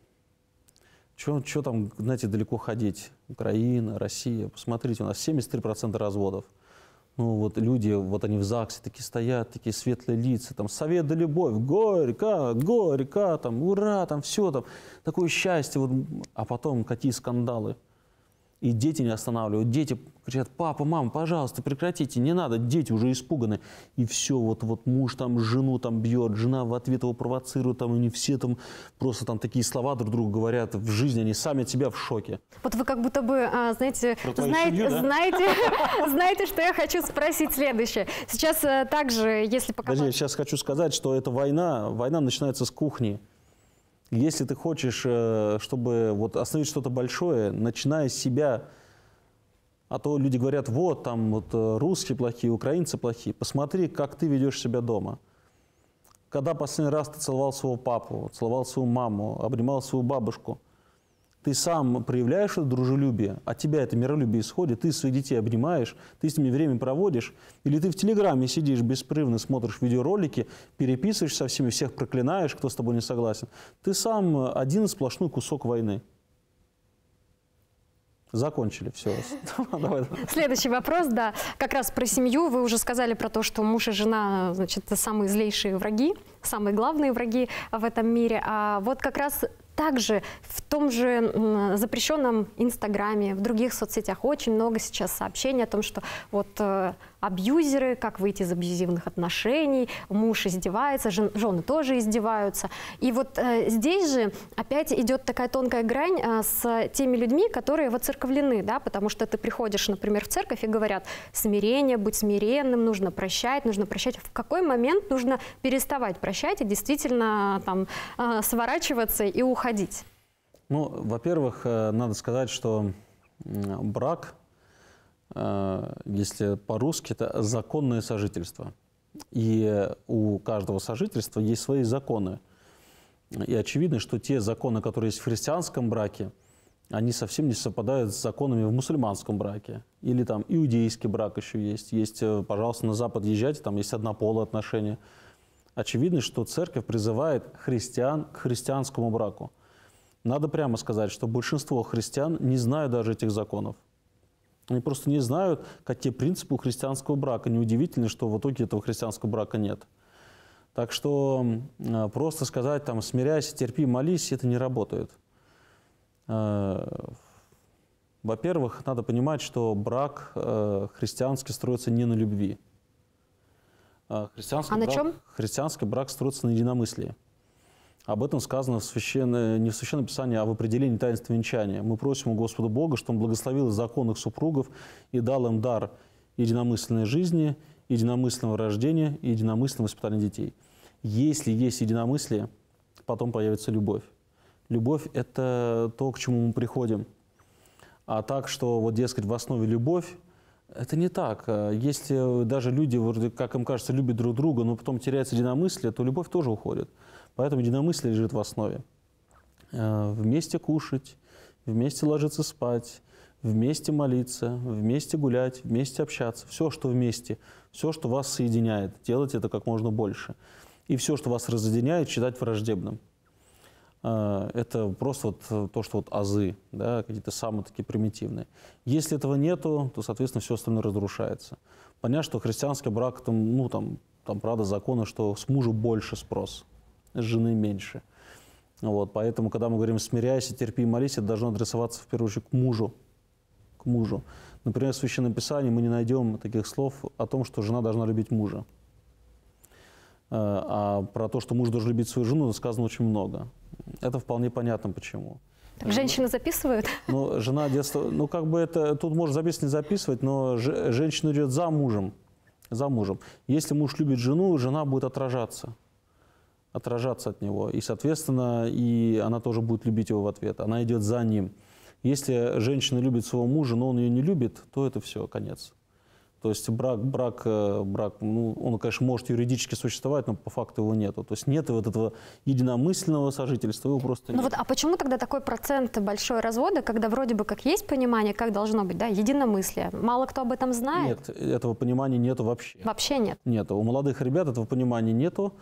что там, знаете, далеко ходить? Украина, Россия. Посмотрите, у нас семьдесят три процента разводов. Ну вот люди, вот они в ЗАГСе такие стоят, такие светлые лица, там совет да любовь, горько, горько, там ура, там все, там такое счастье. Вот. А потом какие скандалы. И дети не останавливают. Дети кричат: папа, мама, пожалуйста, прекратите, не надо. Дети уже испуганы. И все, вот, вот муж там жену там бьет, жена в ответ его провоцирует, там, и не все там просто там такие слова друг другу говорят. В жизни они сами от себя в шоке. Вот вы как будто бы, знаете, знаете, семью, да? знаете, знаете, что я хочу спросить следующее. Сейчас также, если пока... Подожди, я сейчас хочу сказать, что эта война, война начинается с кухни. Если ты хочешь, чтобы вот остановить что-то большое, начиная с себя, а то люди говорят: вот там вот русские плохие, украинцы плохие. Посмотри, как ты ведешь себя дома. Когда последний раз ты целовал своего папу, целовал свою маму, обнимал свою бабушку, ты сам проявляешь это дружелюбие, от тебя это миролюбие исходит, ты своих детей обнимаешь, ты с ними время проводишь, или ты в Телеграме сидишь беспрерывно, смотришь видеоролики, переписываешься со всеми, всех проклинаешь, кто с тобой не согласен. Ты сам один сплошной кусок войны. Закончили, все. Следующий вопрос, да, как раз про семью. Вы уже сказали про то, что муж и жена, значит, самые злейшие враги, самые главные враги в этом мире. А вот как раз также в том же запрещенном Инстаграме, в других соцсетях очень много сейчас сообщений о том, что вот э, абьюзеры, как выйти из абьюзивных отношений, муж издевается, жен, жены тоже издеваются. И вот э, здесь же опять идет такая тонкая грань э, с теми людьми, которые воцерковлены, да, потому что ты приходишь, например, в церковь и говорят: смирение, будь смиренным, нужно прощать, нужно прощать. В какой момент нужно переставать прощать и действительно там э, сворачиваться и уходить? Ну, во-первых, надо сказать, что брак, если по-русски, это законное сожительство. И у каждого сожительства есть свои законы. И очевидно, что те законы, которые есть в христианском браке, они совсем не совпадают с законами в мусульманском браке. Или там иудейский брак еще есть. Есть, пожалуйста, на Запад езжайте, там есть однополые отношения. Очевидно, что церковь призывает христиан к христианскому браку. Надо прямо сказать, что большинство христиан не знают даже этих законов. Они просто не знают, какие принципы у христианского брака. Неудивительно, что в итоге этого христианского брака нет. Так что просто сказать, там, смиряйся, терпи, молись, это не работает. Во-первых, надо понимать, что брак христианский строится не на любви. Христианский а на брак, чем? Христианский брак строится на единомыслии. Об этом сказано в священное, не в Священном Писании, а в определении таинства венчания. Мы просим у Господа Бога, чтобы Он благословил законных супругов и дал им дар единомысленной жизни, единомысленного рождения и единомысленного воспитания детей. Если есть единомыслие, потом появится любовь. Любовь – это то, к чему мы приходим. А так, что вот, дескать, в основе любовь, это не так. Если даже люди, вроде, как им кажется, любят друг друга, но потом теряется единомыслие, то любовь тоже уходит. Поэтому единомыслие лежит в основе. Вместе кушать, вместе ложиться спать, вместе молиться, вместе гулять, вместе общаться. Все, что вместе, все, что вас соединяет, делать это как можно больше. И все, что вас разъединяет, считать враждебным. Это просто вот то, что вот азы, да, какие-то самые такие примитивные. Если этого нету, то, соответственно, все остальное разрушается. Понятно, что христианский брак, там, ну, там, там, правда, законы, что с мужа больше спрос, с жены меньше. Вот, поэтому, когда мы говорим «смиряйся, терпи и молись», это должно адресоваться, в первую очередь, к мужу. К мужу. Например, в Священном Писании мы не найдем таких слов о том, что жена должна любить мужа. А про то, что муж должен любить свою жену, сказано очень много. Это вполне понятно, почему. Так женщины записывают? Ну, жена детства, ну, как бы это, тут можно записывать, не записывать, но ж, женщина идет за мужем, за мужем. Если муж любит жену, жена будет отражаться, отражаться от него. И, соответственно, и она тоже будет любить его в ответ. Она идет за ним. Если женщина любит своего мужа, но он ее не любит, то это все, конец. То есть брак, брак, брак, ну, он, конечно, может юридически существовать, но по факту его нету. То есть нет вот этого единомысленного сожительства, его просто нет. Ну вот, а почему тогда такой процент большой развода, когда вроде бы как есть понимание, как должно быть, да, единомыслие? Мало кто об этом знает? Нет, этого понимания нету вообще. Вообще нет? Нет, у молодых ребят этого понимания нету.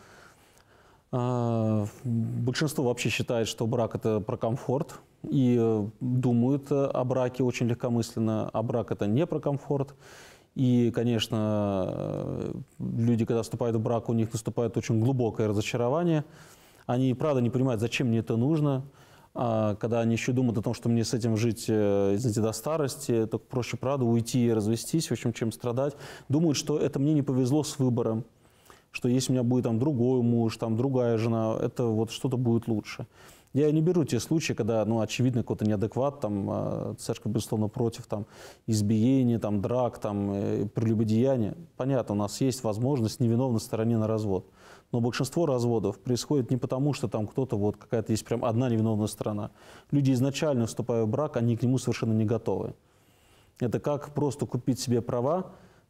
Большинство вообще считает, что брак – это про комфорт, и думают о браке очень легкомысленно, а брак – это не про комфорт. И, конечно, люди, когда вступают в брак, у них наступает очень глубокое разочарование. Они, правда, не понимают, зачем мне это нужно. А когда они еще думают о том, что мне с этим жить, извините, до старости, то проще, правда, уйти и развестись, в общем, чем страдать. Думают, что это мне не повезло с выбором, что если у меня будет там другой муж, там другая жена, это вот что-то будет лучше. Я не беру те случаи, когда, ну, очевидно, какой-то неадекват, там, церковь, безусловно, против, там, избиения, там, драк, там, э, прелюбодеяния. Понятно, у нас есть возможность невиновной стороне на развод. Но большинство разводов происходит не потому, что там кто-то, вот, какая-то есть прям одна невиновная сторона. Люди изначально, вступая в брак, они к нему совершенно не готовы. Это как просто купить себе права,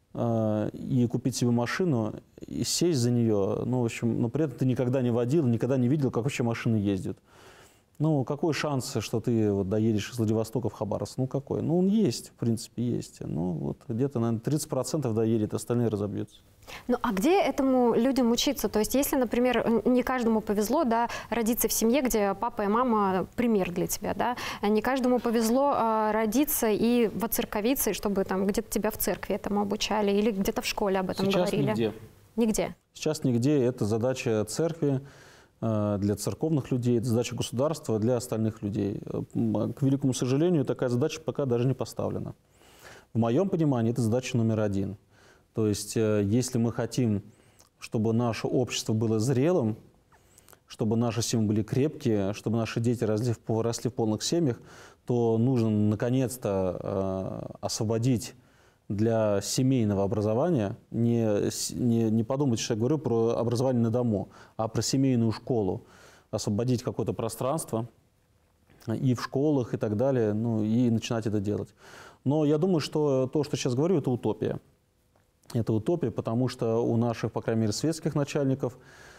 э, и купить себе машину, и сесть за нее, ну, в общем, но при этом ты никогда не водил, никогда не видел, как вообще машины ездят. Ну, какой шанс, что ты вот доедешь из Владивостока в Хабаровск? Ну, какой? Ну, он есть, в принципе, есть. Ну, вот где-то, наверное, тридцать процентов доедет, остальные разобьются. Ну, а где этому людям учиться? То есть, если, например, не каждому повезло, да, родиться в семье, где папа и мама пример для тебя, да, не каждому повезло а, родиться и воцерковиться, чтобы там где-то тебя в церкви этому обучали или где-то в школе об этом Сейчас говорили. Нигде. Нигде? Сейчас нигде. Это задача церкви, для церковных людей, это задача государства для остальных людей. К великому сожалению, такая задача пока даже не поставлена. В моем понимании, это задача номер один. То есть, если мы хотим, чтобы наше общество было зрелым, чтобы наши семьи были крепкие, чтобы наши дети росли, росли в полных семьях, то нужно наконец-то освободить для семейного образования, не, не, не подумайте, что я говорю про образование на дому, а про семейную школу, освободить какое-то пространство и в школах и так далее, ну и начинать это делать. Но я думаю, что то, что сейчас говорю, это утопия. Это утопия, потому что у наших, по крайней мере, светских начальников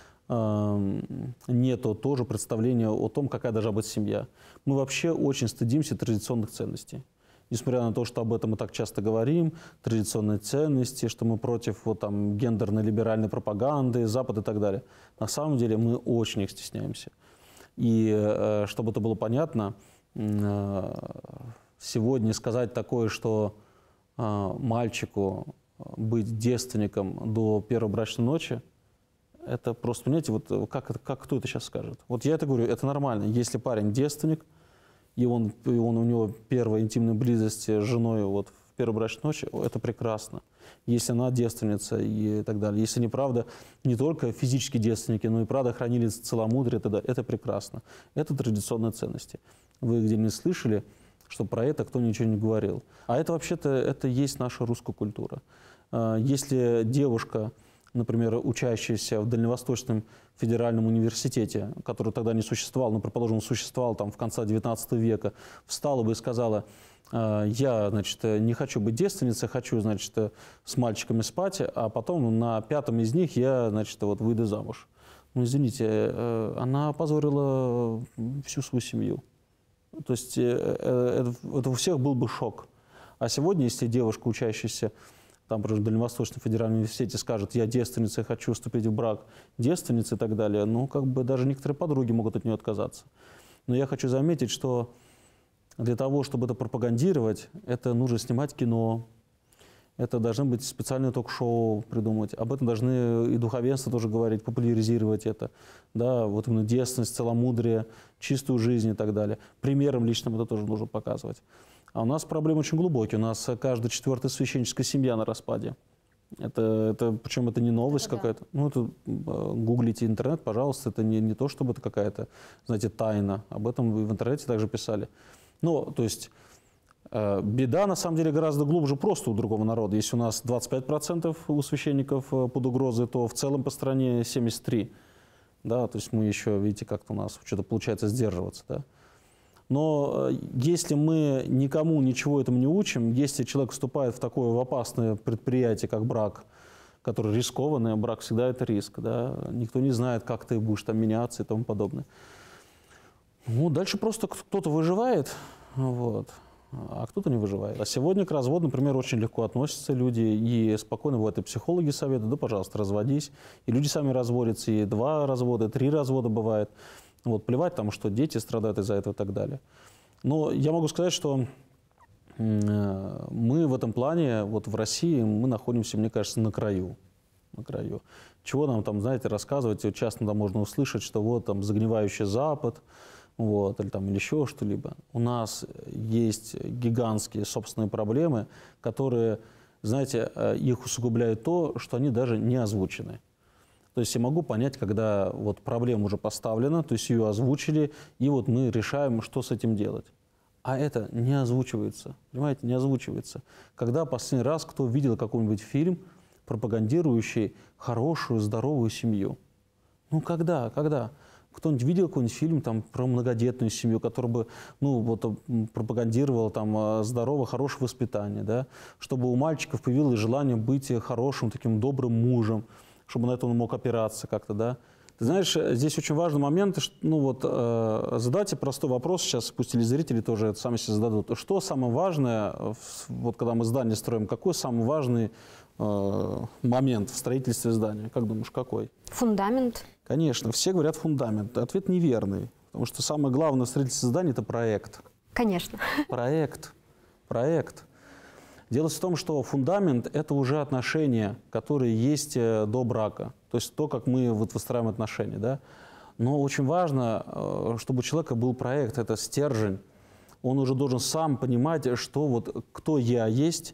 э, нету тоже представления о том, какая должна быть семья. Мы вообще очень стыдимся традиционных ценностей. Несмотря на то, что об этом мы так часто говорим, традиционные ценности, что мы против вот, там, гендерной либеральной пропаганды, Запад и так далее. На самом деле мы очень их стесняемся. И э, чтобы это было понятно, э, сегодня сказать такое, что э, мальчику быть девственником до первой брачной ночи, это просто, понимаете, вот как, как кто это сейчас скажет? Вот я это говорю, это нормально. Если парень девственник, и он, и он у него первая интимная близость с женой вот, в первую брачную ночь, это прекрасно. Если она девственница и так далее. Если неправда, не только физически девственники, но и правда хранились целомудрия, тогда это прекрасно. Это традиционные ценности. Вы где-нибудь слышали, что про это кто ничего не говорил? А это вообще-то это есть наша русская культура. Если девушка например, учащаяся в Дальневосточном федеральном университете, который тогда не существовал, но, предположим, существовал там в конце девятнадцатого века, встала бы и сказала: я, значит, не хочу быть девственницей, хочу, значит, с мальчиками спать, а потом на пятом из них я, значит, вот выйду замуж. Ну, извините, она опозорила всю свою семью. То есть это, это у всех был бы шок. А сегодня, если девушка, учащаяся там, в Дальневосточном федеральном университете, скажет: я девственница, хочу вступить в брак, девственница и так далее, ну, как бы даже некоторые подруги могут от нее отказаться. Но я хочу заметить, что для того, чтобы это пропагандировать, это нужно снимать кино, это должны быть специальные ток-шоу придумать, об этом должны и духовенство тоже говорить, популяризировать это, да, вот именно девственность, целомудрие, чистую жизнь и так далее. Примером личным это тоже нужно показывать. А у нас проблемы очень глубокие, у нас каждая четвертая священническая семья на распаде. Это, это, причем это не новость да. какая-то. Ну, это, гуглите интернет, пожалуйста, это не, не то, чтобы это какая-то, знаете, тайна. Об этом вы в интернете также писали. Ну, то есть э, беда, на самом деле, гораздо глубже просто у другого народа. Если у нас двадцать пять процентов у священников под угрозой, то в целом по стране семьдесят три процента. Да, то есть мы еще, видите, как-то у нас что-то получается сдерживаться. Да? Но э, если мы никому ничего этому не учим, если человек вступает в такое в опасное предприятие, как брак, который рискованный, брак всегда это риск, да? Никто не знает, как ты будешь там меняться и тому подобное. Ну, дальше просто кто-то выживает, вот, а кто-то не выживает. А сегодня к разводу, например, очень легко относятся люди, и спокойно бывает, и психологи советуют: да, пожалуйста, разводись. И люди сами разводятся, и два развода, и три развода бывает. Вот, плевать там, что дети страдают из-за этого и так далее. Но я могу сказать, что мы в этом плане, вот в России, мы находимся, мне кажется, на краю. На краю. Чего нам там, знаете, рассказывать? Часто там можно услышать, что вот там загнивающий Запад, вот, или, там, или еще что-либо. У нас есть гигантские собственные проблемы, которые, знаете, их усугубляет то, что они даже не озвучены. То есть я могу понять, когда вот проблема уже поставлена, то есть ее озвучили, и вот мы решаем, что с этим делать. А это не озвучивается, понимаете, не озвучивается. Когда последний раз кто видел какой-нибудь фильм, пропагандирующий хорошую, здоровую семью? Ну, когда, когда? Кто-нибудь видел какой-нибудь фильм там, про многодетную семью, который бы ну, вот, пропагандировал там, здоровое, хорошее воспитание, да? Чтобы у мальчиков появилось желание быть хорошим, таким добрым мужем, чтобы на это он мог опираться как-то, да? Ты знаешь, здесь очень важный момент, ну вот, э, задайте простой вопрос, сейчас пусть телезрители тоже это сами себе зададут. Что самое важное, вот когда мы здание строим, какой самый важный э, момент в строительстве здания? Как думаешь, какой? Фундамент. Конечно, все говорят фундамент. Ответ неверный, потому что самое главное в строительстве здания – это проект. Конечно. Проект, проект. Дело в том, что фундамент – это уже отношения, которые есть до брака. То есть то, как мы вот выстраиваем отношения. Да? Но очень важно, чтобы у человека был проект, это стержень. Он уже должен сам понимать, что вот, кто я есть,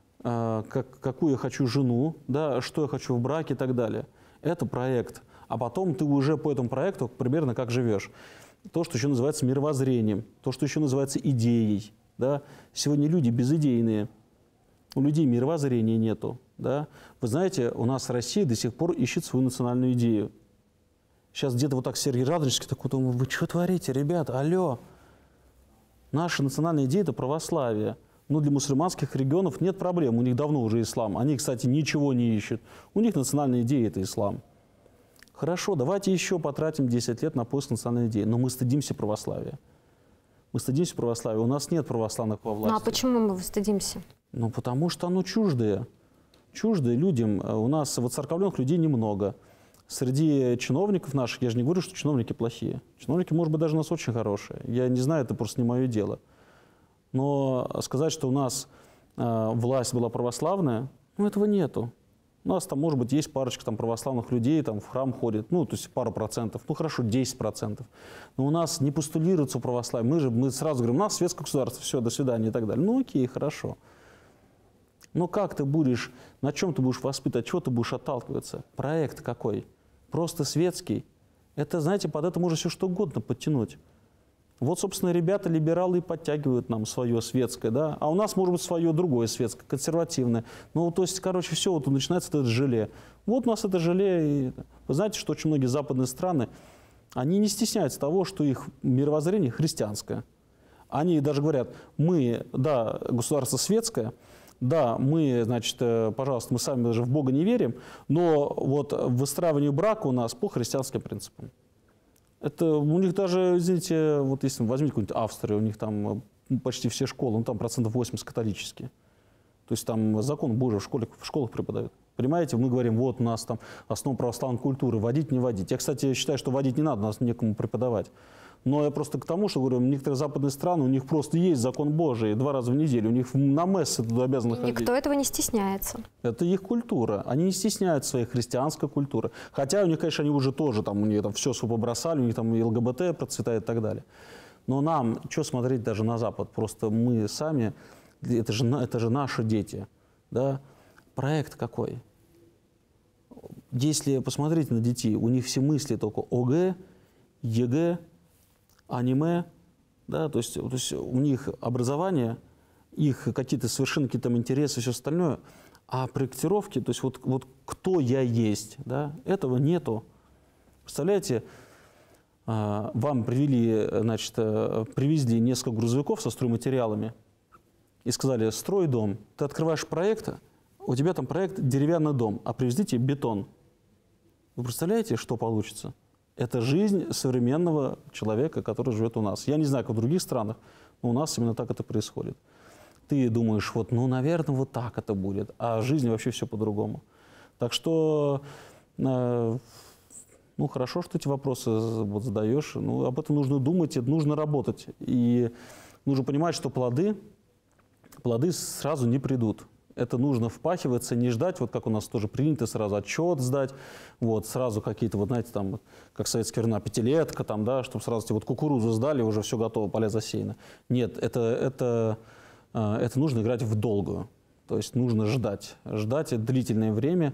как, какую я хочу жену, да, что я хочу в браке и так далее. Это проект. А потом ты уже по этому проекту примерно как живешь. То, что еще называется мировоззрением, то, что еще называется идеей. Да? Сегодня люди безидейные. У людей мировоззрения нету. Да? Вы знаете, у нас Россия до сих пор ищет свою национальную идею. Сейчас где-то вот так Сергей Радонежский такой думает: вы что творите, ребята, алло. Наша национальная идея – это православие. Но для мусульманских регионов нет проблем, у них давно уже ислам. Они, кстати, ничего не ищут. У них национальная идея – это ислам. Хорошо, давайте еще потратим десять лет на поиск национальной идеи. Но мы стыдимся православия. Мы стыдимся православия. У нас нет православных во власти. Ну а почему мы стыдимся? Ну потому что оно чуждое. Чуждое людям. У нас воцерковленных людей немного. Среди чиновников наших, я же не говорю, что чиновники плохие. Чиновники, может быть, даже у нас очень хорошие. Я не знаю, это просто не мое дело. Но сказать, что у нас э, власть была православная, ну этого нету. У нас там, может быть, есть парочка там, православных людей, там, в храм ходят, ну, то есть пару процентов, ну, хорошо, десять процентов. Но у нас не постулируется православие. Мы же мы сразу говорим: у нас светское государство, все, до свидания и так далее. Ну, окей, хорошо. Но как ты будешь, на чем ты будешь воспитывать, чего ты будешь отталкиваться? Проект какой? Просто светский? Это, знаете, под это можно все что угодно подтянуть. Вот, собственно, ребята, либералы, и подтягивают нам свое светское, да, а у нас, может быть, свое другое светское, консервативное. Ну, то есть, короче, все, вот начинается это желе. Вот у нас это желе. И... Вы знаете, что очень многие западные страны, они не стесняются того, что их мировоззрение христианское. Они даже говорят, мы, да, государство светское, да, мы, значит, пожалуйста, мы сами даже в Бога не верим, но вот выстраивание брака у нас по христианским принципам. Это у них даже, извините, вот если возьмите какую-нибудь Австрию, у них там почти все школы, ну там процентов восемьдесят католические. То есть там закон Божий в, школе, в школах преподают. Понимаете, мы говорим, вот у нас там основа православной культуры, водить, не водить. Я, кстати, считаю, что водить не надо, нас некому преподавать. Но я просто к тому, что говорю, некоторые западные страны, у них просто есть закон Божий два раза в неделю, у них на мессы туда обязаны И ходить. никто этого не стесняется. Это их культура. Они не стесняются своей христианской культуры. Хотя у них, конечно, они уже тоже, там, у них там все побросали, у них там и ЛГБТ процветает и так далее. Но нам, что смотреть даже на Запад? Просто мы сами, это же, это же наши дети. Да? Проект какой? Если посмотреть на детей, у них все мысли только ОГЭ, ЕГЭ, аниме, да, то есть, то есть у них образование, их какие-то совершенно какие-то там интересы и все остальное, а проектировки, то есть вот, вот кто я есть, да, этого нету. Представляете, вам привели, значит, привезли несколько грузовиков со стройматериалами и сказали, строй дом, ты открываешь проект, у тебя там проект деревянный дом, а привезли тебе бетон. Вы представляете, что получится? Это жизнь современного человека, который живет у нас. Я не знаю, как в других странах, но у нас именно так это происходит. Ты думаешь, вот, ну, наверное, вот так это будет, а в жизни вообще все по-другому. Так что, э, ну, хорошо, что эти вопросы вот задаешь, ну, об этом нужно думать, и нужно работать. И нужно понимать, что плоды, плоды сразу не придут. Это нужно впахиваться, не ждать, вот как у нас тоже принято, сразу отчет сдать, вот, сразу какие-то, вот знаете, там, как советская времена, пятилетка, там, да, чтобы сразу вот кукурузу сдали, уже все готово, поля засеяны. Нет, это, это, это нужно играть в долгую, то есть нужно ждать, ждать длительное время,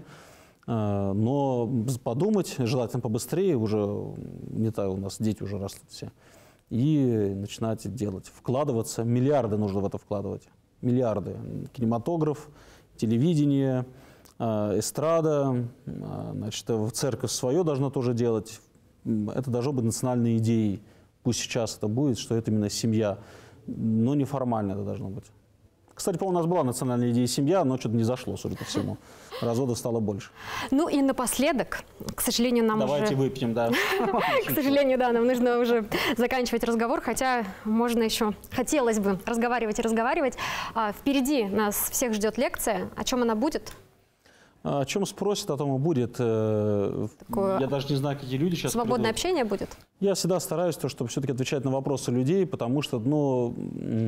но подумать, желательно побыстрее, уже, не так, у нас дети уже растут все, и начинать делать, вкладываться, миллиарды нужно в это вкладывать. Миллиарды. Кинематограф, телевидение, эстрада, значит, церковь свое должна тоже делать. Это должно быть национальной идеей. Пусть сейчас это будет, что это именно семья, но неформально это должно быть. Кстати, по-моему, у нас была национальная идея семья, но что-то не зашло, судя по всему. Разводов стало больше. Ну и напоследок, к сожалению, нам Давайте уже... выпьем, да. К сожалению, да, нам нужно уже заканчивать разговор, хотя можно еще, хотелось бы разговаривать и разговаривать. Впереди нас всех ждет лекция. О чем она будет? О чем спросят, о том и будет. Такое Я даже не знаю, какие люди сейчас свободное придут. общение будет? Я всегда стараюсь, то, чтобы все-таки отвечать на вопросы людей, потому что, ну...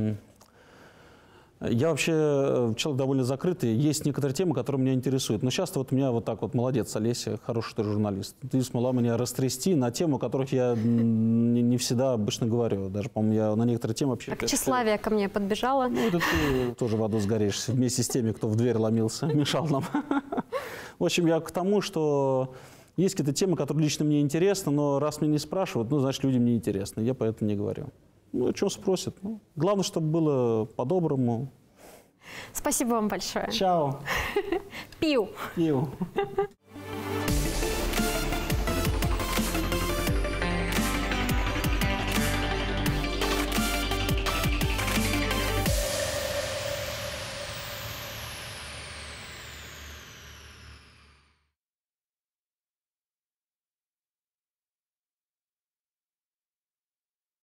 Я вообще человек довольно закрытый. Есть некоторые темы, которые меня интересуют. Но сейчас вот меня вот так вот, молодец, Олеся, хороший ты журналист. Ты смогла меня растрясти на тему, о которых я не, не всегда обычно говорю. Даже, по-моему, я на некоторые темы вообще... Так тщеславие ко мне подбежало. Ну, это ты тоже в аду сгоришь вместе с теми, кто в дверь ломился, мешал нам. В общем, я к тому, что есть какие-то темы, которые лично мне интересны, но раз меня не спрашивают, ну, значит, людям не интересны. Я поэтому не говорю. Ну, о чем спросят? Ну, главное, чтобы было по-доброму. Спасибо вам большое. Чао. Пиу. Пиу.